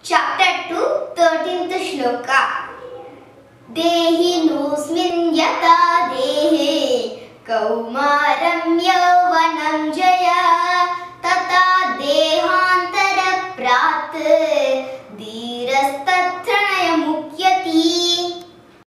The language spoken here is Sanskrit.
Chapter 2, 13th Shloka. Dehinusmin yata dehe kaumaram yauvanam jaya tata dehantara prat dhirastatra